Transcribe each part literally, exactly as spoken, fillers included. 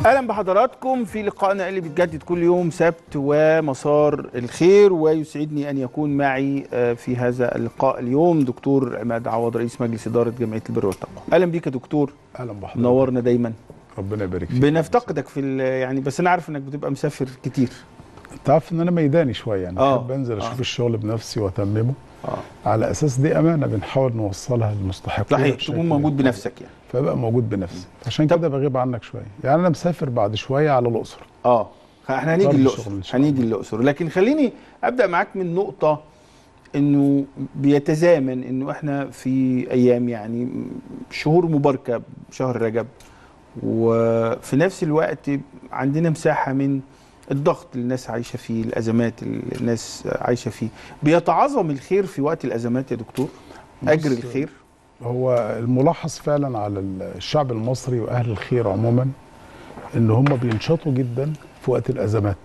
اهلا بحضراتكم في لقائنا اللي بيتجدد كل يوم سبت ومسار الخير، ويسعدني ان يكون معي في هذا اللقاء اليوم دكتور عماد عوض رئيس مجلس اداره جمعيه البر والتقوى. اهلا بيك يا دكتور. اهلا بحضرتك، نورنا دايما. ربنا يبارك فيك. بنفتقدك في يعني، بس انا عارف انك بتبقى مسافر كتير. انت عارف ان انا ميداني شويه يعني، آه. بحب انزل اشوف آه. الشغل بنفسي واتممه. اه على اساس دي امانه بنحاول نوصلها للمستحقين. صحيح، تكون موجود بنفسك يعني. فبقى موجود بنفسي، عشان كده بغيب عنك شويه. يعني انا مسافر بعد شويه على الاقصر. اه احنا هنيجي الاقصر هنيجي الاقصر لكن خليني ابدا معاك من نقطه انه بيتزامن انه احنا في ايام يعني شهور مباركه، شهر رجب، وفي نفس الوقت عندنا مساحه من الضغط اللي الناس عايشه فيه، الازمات اللي الناس عايشه فيه. بيتعاظم الخير في وقت الازمات يا دكتور؟ اجر الخير هو الملاحظ فعلا على الشعب المصري واهل الخير عموما ان هم بينشطوا جدا في وقت الازمات،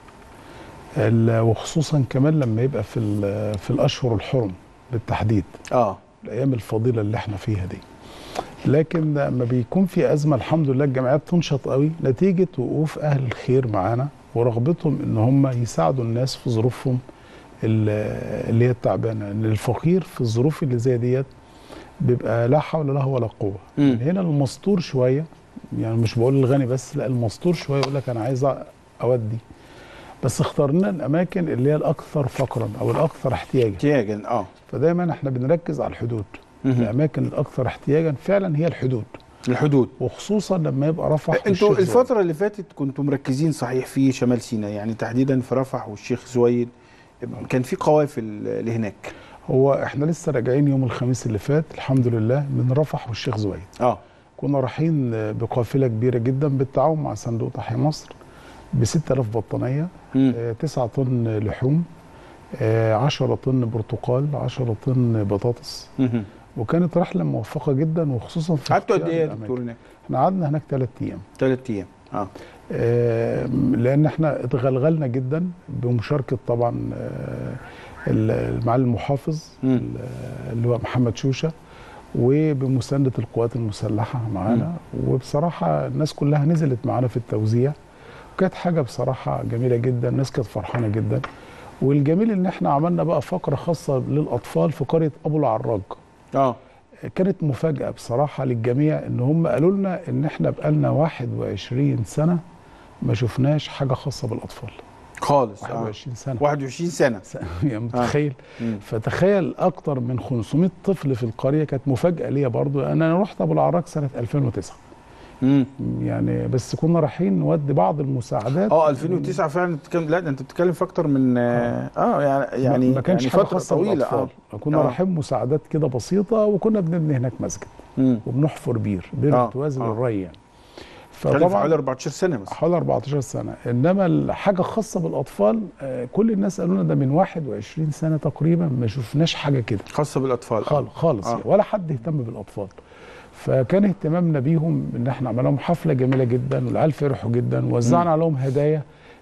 وخصوصا كمان لما يبقى في في الاشهر الحرم بالتحديد. اه الايام الفضيله اللي احنا فيها دي. لكن لما بيكون في ازمه الحمد لله الجمعيات بتنشط قوي نتيجه وقوف اهل الخير معانا ورغبتهم ان هم يساعدوا الناس في ظروفهم اللي هي التعبانه. ان الفقير في الظروف اللي زي ديت بيبقى لا حول له ولا قوه. من هنا المستور شويه، يعني مش بقول الغني بس، لا المستور شويه يقول لك انا عايز اودي، بس اخترنا الاماكن اللي هي الاكثر فقرا او الاكثر احتياجا. احتياجا اه فدايما احنا بنركز على الحدود. الاماكن الاكثر احتياجا فعلا هي الحدود. الحدود وخصوصا لما يبقى رفح. انتوا الفتره اللي فاتت كنتوا مركزين صحيح في شمال سيناء، يعني تحديدا في رفح والشيخ زويد، كان في قوافل لهناك. هو احنا لسه راجعين يوم الخميس اللي فات الحمد لله من رفح والشيخ زويد. اه كنا رايحين بقافله كبيره جدا بالتعاون مع صندوق تحيا مصر ب ستة آلاف بطانيه، آه تسعة طن لحوم، آه عشرة طن برتقال، عشرة طن بطاطس. مم. وكانت رحله موفقه جدا، وخصوصا في قعدتوا قد ايه يا دكتور هناك؟ احنا قعدنا هناك ثلاث ايام. ثلاث ايام اه. آه لان احنا اتغلغلنا جدا بمشاركه طبعا آه المعالي المحافظ مم. اللي هو محمد شوشه، وبمسانده القوات المسلحه معانا. وبصراحه الناس كلها نزلت معانا في التوزيع، وكانت حاجه بصراحه جميله جدا. الناس كانت فرحانه جدا. والجميل ان احنا عملنا بقى فقره خاصه للاطفال في قريه ابو العراج. اه كانت مفاجاه بصراحه للجميع، ان هم قالوا لنا ان احنا بقالنا واحد وعشرين سنه ما شفناش حاجه خاصه بالاطفال خالص. واحد وعشرين سنه. واحد وعشرين سنه يعني متخيل؟ آه. فتخيل اكتر من خمسمائة طفل في القريه. كانت مفاجاه ليا برضو. انا رحت ابو العراج سنه ألفين وتسعة. امم يعني بس كنا رايحين نودي بعض المساعدات. اه ألفين وتسعة فعلا بتتكلم. لا ده انت بتتكلم في اكتر من اه, آه يعني يعني ما كانش يعني حاجه فتره خاصه طويله. اه كنا آه. رايحين مساعدات كده بسيطه، وكنا بنبني هناك مسجد. مم. وبنحفر بير بير آه. توازي آه. للري يعني. فطبعا حوالي أربعتاشر سنه بس. حوالي أربعتاشر سنه. انما الحاجه خاصه بالاطفال آه كل الناس قالوا لنا ده من واحد وعشرين سنه تقريبا ما شفناش حاجه كده خاصه بالاطفال خالص خالص. آه. ولا حد اهتم بالاطفال. فكان اهتمامنا بيهم ان احنا عملنا لهم حفله جميله جدا، والعيال فرحوا جدا، ووزعنا عليهم هدايا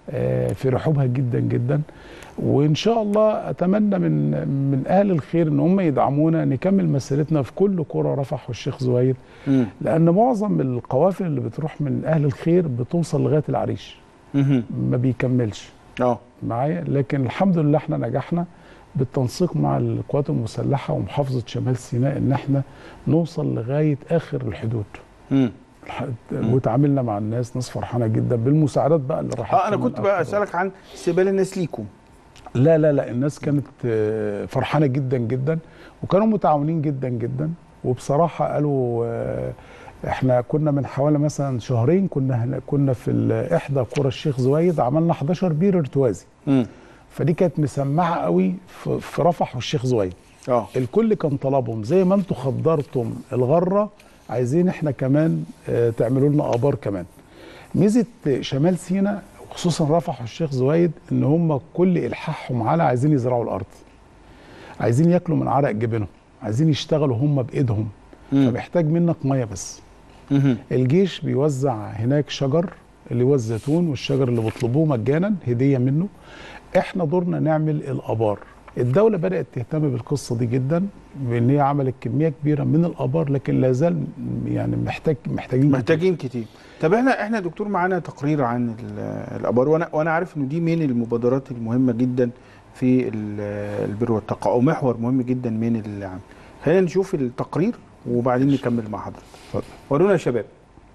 فرحوا بها جدا جدا. وان شاء الله اتمنى من من اهل الخير ان هم يدعمونا نكمل مسيرتنا في كل قرى رفح والشيخ زويد. مم. لان معظم القوافل اللي بتروح من اهل الخير بتوصل لغايه العريش. مم. ما بيكملش اه معايا. لكن الحمد لله احنا نجحنا بالتنسيق مع القوات المسلحه ومحافظه شمال سيناء ان احنا نوصل لغايه اخر الحدود. امم وتعاملنا مع الناس، ناس فرحانه جدا بالمساعدات بقى اللي راحت. اه انا كنت بقى اسالك عن استقبال الناس ليكم. لا لا لا الناس كانت فرحانه جدا جدا، وكانوا متعاونين جدا جدا. وبصراحه قالوا احنا كنا من حوالي مثلا شهرين كنا كنا في احدى قرى الشيخ زويد عملنا حداشر بير ارتوازي. امم فدي كانت مسمعه قوي في رفح والشيخ زويد. اه الكل كان طلبهم زي ما انتم خضرتم الغره، عايزين احنا كمان اه تعملوا لنا ابار كمان. ميزه شمال سيناء وخصوصا رفح والشيخ زويد ان هم كل الحاحهم على عايزين يزرعوا الارض، عايزين ياكلوا من عرق جبينهم، عايزين يشتغلوا هم بايدهم. مم. فبيحتاج منك ميه بس. مم. الجيش بيوزع هناك شجر اللي هو الزيتون والشجر اللي بيطلبوه مجانا هديه منه. احنا دورنا نعمل الابار. الدوله بدات تهتم بالقصه دي جدا، بان هي عملت كميه كبيره من الابار، لكن لا زال يعني محتاج محتاجين محتاجين كتير. كتير. طب احنا احنا دكتور معانا تقرير عن الابار، وانا وانا عارف انه دي من المبادرات المهمه جدا في البر والتقوى، او محور مهم جدا من العمل. خلينا نشوف التقرير وبعدين نكمل مع حضرتك. اتفضل ورونا يا شباب.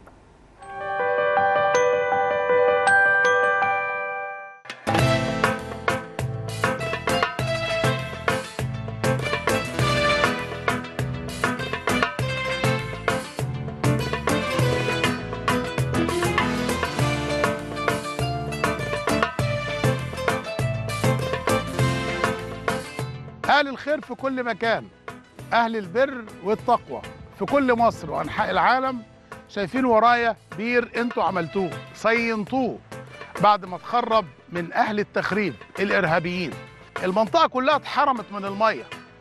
أهل الخير في كل مكان، أهل البر والتقوى في كل مصر وأنحاء العالم، شايفين ورايا بير انتوا عملتوه صينتوه بعد ما اتخرب من أهل التخريب الإرهابيين. المنطقة كلها اتحرمت من المية،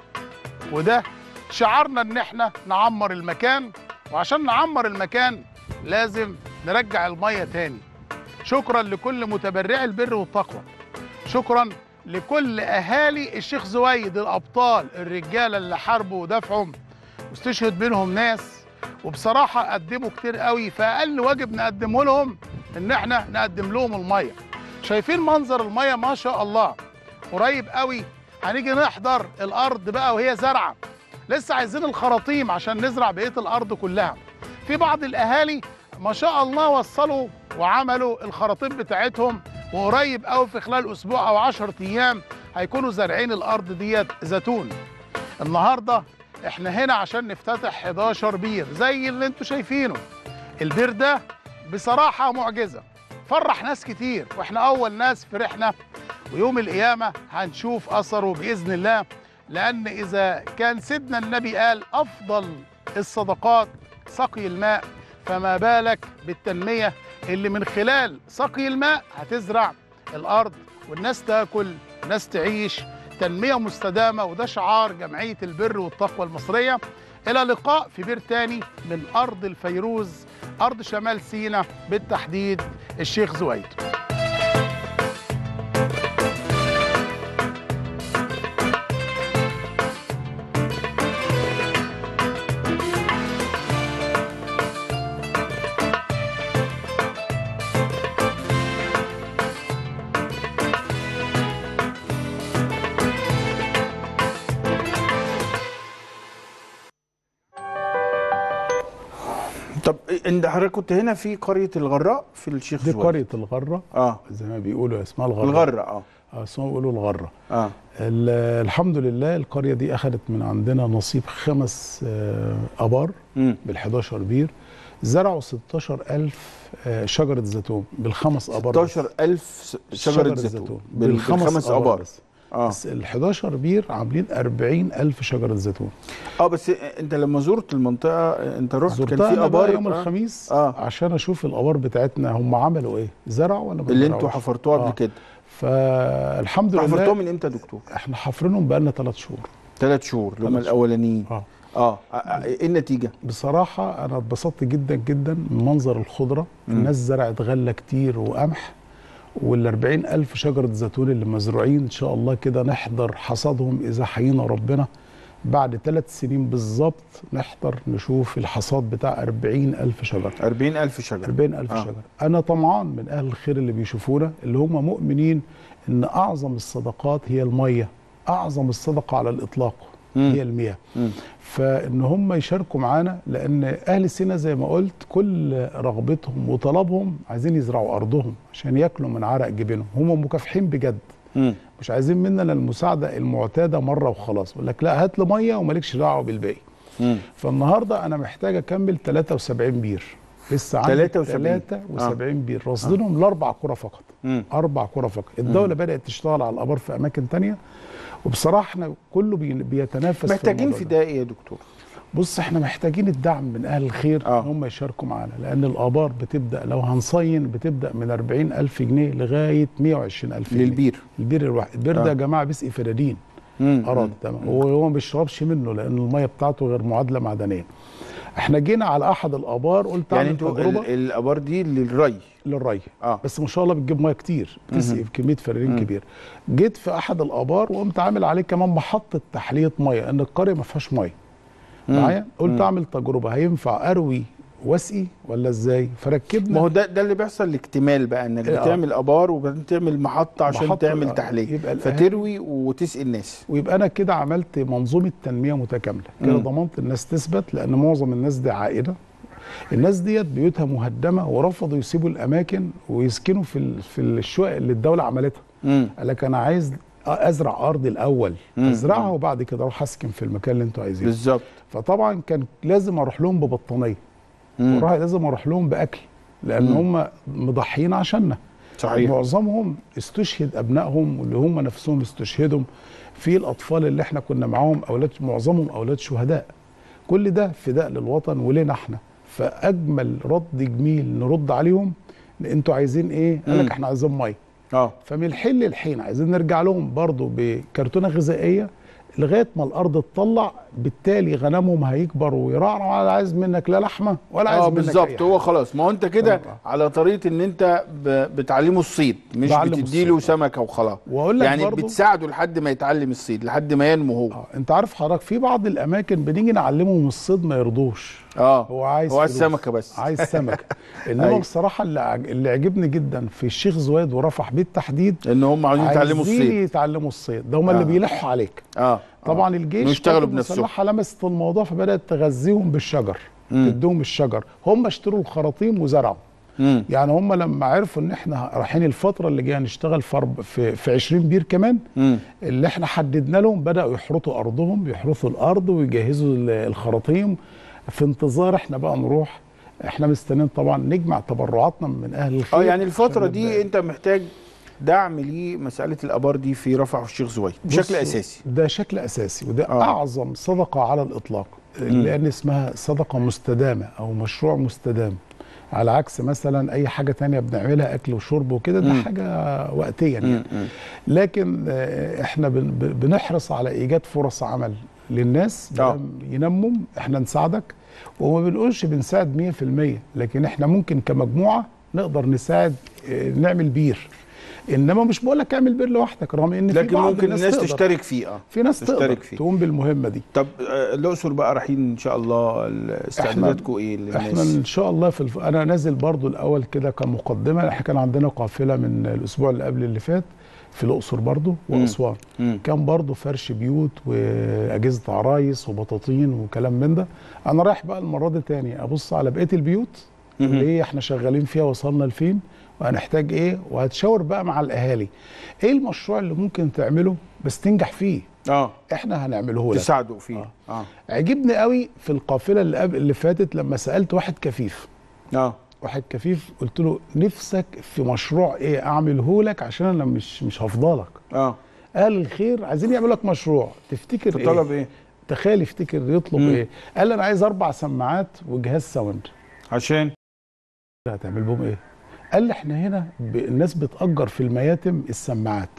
وده شعارنا إن احنا نعمر المكان، وعشان نعمر المكان لازم نرجع المية تاني. شكرا لكل متبرعي البر والتقوى، شكرا لكل اهالي الشيخ زويد الابطال الرجاله اللي حاربوا ودافعوا واستشهد منهم ناس، وبصراحه قدموا كتير قوي، فاقل واجب نقدمه لهم ان احنا نقدم لهم الميه. شايفين منظر الميه ما شاء الله. قريب قوي هنيجي نحضر الارض بقى وهي زرعه، لسه عايزين الخراطيم عشان نزرع بقيه الارض كلها. في بعض الاهالي ما شاء الله وصلوا وعملوا الخراطيم بتاعتهم، وقريب قوي في خلال اسبوع او عشرة ايام هيكونوا زارعين الارض ديت زيتون. النهارده احنا هنا عشان نفتتح حداشر بير زي اللي انتوا شايفينه. البير ده بصراحه معجزه، فرح ناس كتير، واحنا اول ناس فرحنا، ويوم القيامه هنشوف اثره باذن الله. لان اذا كان سيدنا النبي قال افضل الصدقات سقي الماء، فما بالك بالتنميه اللي من خلال سقي الماء هتزرع الارض والناس تاكل، ناس تعيش، تنميه مستدامه. وده شعار جمعيه البر والتقوى المصريه. الى لقاء في بير تاني من ارض الفيروز، ارض شمال سيناء، بالتحديد الشيخ زويد. طب انت حضرتك كنت هنا في قريه الغراء في الشيخ دي زويد؟ قريه الغره، اه زي ما بيقولوا اسمها الغره. الغره اه اه اسمها بيقولوا الغره. اه الحمد لله القريه دي اخذت من عندنا نصيب خمس آه ابار بال حداشر بير، زرعوا ستاشر ألف آه شجره زيتون بالخمس ابار. ستاشر ألف شجره زيتون بالخمس ابار. اه بس ال حداشر بير عاملين أربعين ألف شجره زيتون. اه بس انت لما زرت المنطقه انت رحت كان في ابار يوم آه. الخميس آه. عشان اشوف الابار بتاعتنا هم عملوا ايه، زرعوا ولا ما اللي انتوا حفرتوها قبل آه. كده؟ فالحمد لله. حفرتوها من امتى يا دكتور؟ احنا حافرينهم بقالنا ثلاث شهور. ثلاث شهور اللي هم الاولانيين. اه اه ايه النتيجه؟ بصراحه انا اتبسطت جدا جدا من منظر الخضره. م. الناس زرعت غله كتير وقمح، وال أربعين ألف شجره زيتون اللي مزروعين ان شاء الله كده نحضر حصادهم اذا حيينا ربنا بعد ثلاث سنين بالظبط. نحضر نشوف الحصاد بتاع أربعين ألف شجره. أربعين ألف شجره. أربعين ألف آه. شجره. انا طمعان من اهل الخير اللي بيشوفونا، اللي هم مؤمنين ان اعظم الصدقات هي الميه، اعظم الصدقه على الاطلاق مم. هي المياه. مم. فان هم يشاركوا معانا، لان اهل سيناء زي ما قلت كل رغبتهم وطلبهم عايزين يزرعوا ارضهم عشان ياكلوا من عرق جبينهم. هم مكافحين بجد. مم. مش عايزين مننا المساعده المعتاده مره وخلاص، يقول لك لا هات لي ميه ومالكش دعوه بالباقي. مم. فالنهارده انا محتاج اكمل ثلاثة وسبعين بير، لسه عندي ثلاثة وسبعين آه. بير رصدينهم آه. لاربع قرى فقط. مم. اربع قرى فقط. الدوله مم. بدات تشتغل على الابار في اماكن ثانيه، وبصراحه احنا كله بي بيتنافس. محتاجين في ده ايه يا دكتور؟ بص احنا محتاجين الدعم من اهل الخير آه. ان هم يشاركوا معانا، لان الابار بتبدا لو هنصين بتبدا من أربعين ألف جنيه لغايه مية وعشرين ألف جنيه للبير. البير الواحد. البير آه. ده يا جماعه بيسقي فدادين اراضي تمام، وهو ما بيشربش منه لان الميه بتاعته غير معادله معدنيه. احنا جينا على احد الابار قلت يعني انتوا الابار دي للري للري آه. بس ما شاء الله بتجيب ميه كتير، بتسقي بكميه فدادين كبير. جيت في احد الابار وقمت عامل عليه كمان محطه تحليه ميه، لان القريه ما فيهاش ميه معايا. قلت مم. اعمل تجربه، هينفع اروي واسقي ولا ازاي؟ فركبنا. ما هو ده ده اللي بيحصل الاكتمال بقى، انك آه. بتعمل ابار وبعدين تعمل محطه عشان محطة تعمل آه. تحليه، يبقى فتروي وتسقي الناس. ويبقى انا كده عملت منظومه تنميه متكامله، كده ضمنت الناس تثبت، لان معظم الناس دي عائله. الناس ديت بيوتها مهدمه ورفضوا يسيبوا الاماكن ويسكنوا في في الشقق اللي الدوله عملتها. امم قال لك انا عايز ازرع ارض الاول، مم. ازرعها وبعد كده اروح اسكن في المكان اللي انتوا عايزينه. بالظبط. فطبعا كان لازم اروح لهم ببطانيه، وراح لازم اروح لهم باكل، لان هم مضحيين عشاننا. صحيح. معظمهم استشهد ابنائهم واللي هم نفسهم استشهدوا، في الاطفال اللي احنا كنا معاهم اولاد، معظمهم اولاد شهداء. كل ده فداء للوطن ولنا احنا. فاجمل رد جميل نرد عليهم، انتوا عايزين ايه؟ قال لك احنا عايزين ميه. اه فمن الحين للحين عايزين نرجع لهم برضو بكرتونه غذائيه لغايه ما الارض تطلع، بالتالي غنمهم هيكبروا ويرعرعوا، ولا عايز منك لا لحمه ولا عايز اه منك بالظبط. هو خلاص، ما هو انت كده آه. على طريقه ان انت بتعلمه الصيد، مش بتديله سمكه وخلاص. واقول لك يعني برضو بتساعده لحد ما يتعلم الصيد، لحد ما ينمو هو. آه. انت عارف حضرتك في بعض الاماكن بنيجي نعلمهم الصيد ما يرضوش. اه هو عايز هو عايز فلوس. سمكه بس عايز سمكه. انما بصراحه اللي عج... اللي عجبني جدا في الشيخ زويد ورفح بالتحديد ان هم عايزين يتعلموا الصيد. عايزين يتعلموا الصيد، ده هم آه. اللي بيلحوا عليك. اه طبعا آه. الجيش يشتغلوا بنفسهم، لمست الموضوع فبدات تغذيهم بالشجر، تديهم الشجر. هم اشتروا الخراطيم وزرعوا. مم. يعني هم لما عرفوا ان احنا رايحين الفتره اللي جايه نشتغل في في عشرين بير كمان، مم. اللي احنا حددنا لهم بداوا يحرثوا ارضهم، يحرثوا الارض ويجهزوا الخراطيم في انتظار احنا بقى نروح. احنا مستنيين طبعا نجمع تبرعاتنا من اهل الخير. اه يعني الفتره دي انت محتاج دعم لمساله الابار دي في رفح والشيخ زويد بشكل اساسي. ده شكل اساسي، وده آه. اعظم صدقه على الاطلاق، لان اسمها صدقه مستدامه او مشروع مستدام، على عكس مثلا اي حاجه تانية بنعملها اكل وشرب وكده، ده حاجه وقتيا يعني. لكن احنا بنحرص على ايجاد فرص عمل للناس آه. ينموا، احنا نساعدك، وما بنقولش بنساعد مية في المية، لكن احنا ممكن كمجموعه نقدر نساعد نعمل بير. انما مش بقول لك اعمل بير لوحدك، رغم ان في لكن بعض ممكن الناس, الناس تشترك فيه. اه في ناس تقدر فيه. تقوم بالمهمه دي. طب الاقصر بقى رايحين ان شاء الله، استعداداتكم ايه للناس؟ احنا ان شاء الله في الف... انا نازل برضو الاول كده كمقدمه. احنا كان عندنا قافله من الاسبوع اللي قبل اللي فات في الاقصر برضو واسوان، كان برضو فرش بيوت واجهزه عرايس وبطاطين وكلام من ده. انا رايح بقى المره دي تاني ابص على بقيه البيوت اللي هي احنا شغالين فيها وصلنا لفين وهنحتاج ايه، وهتشاور بقى مع الاهالي ايه المشروع اللي ممكن تعمله بس تنجح فيه. اه احنا هنعمله لك، تساعدوا فيه. اه, آه. عجبني قوي في القافله اللي قبل اللي فاتت لما سالت واحد كفيف. اه واحد كفيف قلت له نفسك في مشروع ايه اعمله لك عشان انا مش مش هفضلك. اه قال الخير عايزين يعملوا لك مشروع. تفتكر ايه؟ طلب ايه؟ تخيل يفتكر يطلب مم. ايه؟ قال انا عايز اربع سماعات وجهاز ساوند. عشان هتعمل بهم ايه؟ قال لي احنا هنا الناس بتأجر في المياتم السماعات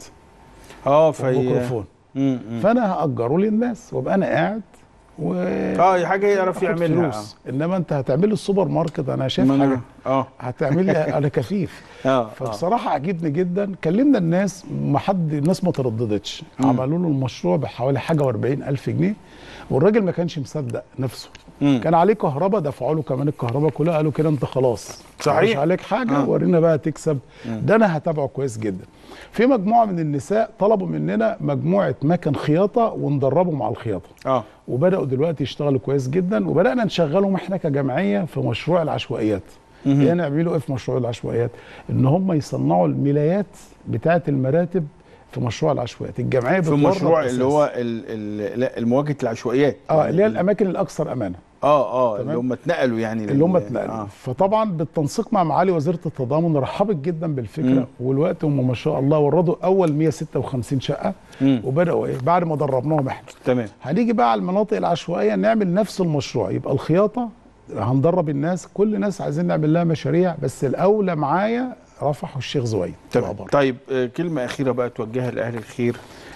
اه في الميكروفون، فانا هأجره للناس وابقى انا قاعد و اه حاجه يعرف يعملها. آه. انما انت هتعمل لي السوبر ماركت انا شايف حاجه اه هتعمل لي انا كفيف. اه فبصراحه عجبني جدا. كلمنا الناس، ما حد الناس ما ترددتش، عملوا له المشروع بحوالي حاجه وأربعين ألف جنيه، والراجل ما كانش مصدق نفسه. مم. كان عليه كهرباء، دفعوا له كمان الكهرباء كلها، قالوا كده انت خلاص صحيح مش عليك حاجه. آه. ورينا بقى تكسب. مم. ده انا هتابعه كويس جدا. في مجموعه من النساء طلبوا مننا مجموعه مكن خياطه وندربهم على الخياطه. اه وبداوا دلوقتي يشتغلوا كويس جدا، وبدانا نشغلهم احنا كجمعيه في مشروع العشوائيات. ايه نعملوا ايه في مشروع العشوائيات؟ ان هم يصنعوا الملايات بتاعه المراتب في مشروع العشوائيات. الجمعيه في مشروع اللي هو المواجهه العشوائيات، اه اللي هي الاماكن الاكثر امانه. اه اه اللي هم اتنقلوا يعني اللي هم اتنقلوا. آه. فطبعا بالتنسيق مع معالي وزيره التضامن رحبت جدا بالفكره. مم. والوقت هم ما شاء الله وردوا اول مية وستة وخمسين شقه. مم. وبداوا ايه بعد ما دربناهم احنا. تمام. هنيجي بقى على المناطق العشوائيه نعمل نفس المشروع، يبقى الخياطه هندرب الناس، كل الناس عايزين نعمل لها مشاريع، بس الاولى معايا رفح والشيخ زويد. طيب كلمه اخيره بقى توجهها لاهل الخير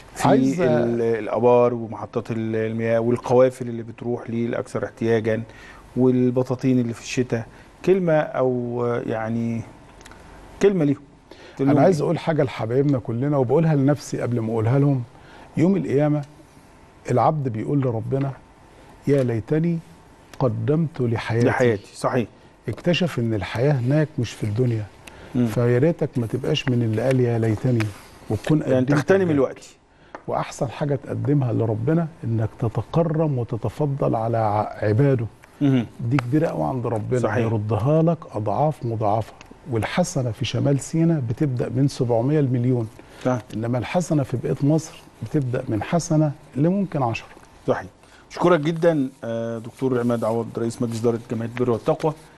في الابار ومحطات المياه والقوافل اللي بتروح للاكثر احتياجا والبطاطين اللي في الشتاء، كلمه او يعني كلمه ليهم. انا عايز اقول حاجه لحبايبنا كلنا وبقولها لنفسي قبل ما اقولها لهم. يوم القيامه العبد بيقول لربنا يا ليتني قدمت لحياتي لحياتي صحيح. اكتشف ان الحياه هناك مش في الدنيا. مم. فيا ريتك ما تبقاش من اللي قال يا ليتني، وتكون يعني تغتنم الوقت. واحسن حاجه تقدمها لربنا انك تتكرم وتتفضل على عباده. مم. دي كبيره قوي عند ربنا، صحيح. يردها لك اضعاف مضاعفه. والحسنه في شمال سيناء بتبدا من سبعمائة المليون، صح. انما الحسنه في بقيه مصر بتبدا من حسنه اللي ممكن عشرة. صحيح. اشكرك جدا دكتور عماد عوض رئيس مجلس اداره جمعيه البر والتقوى.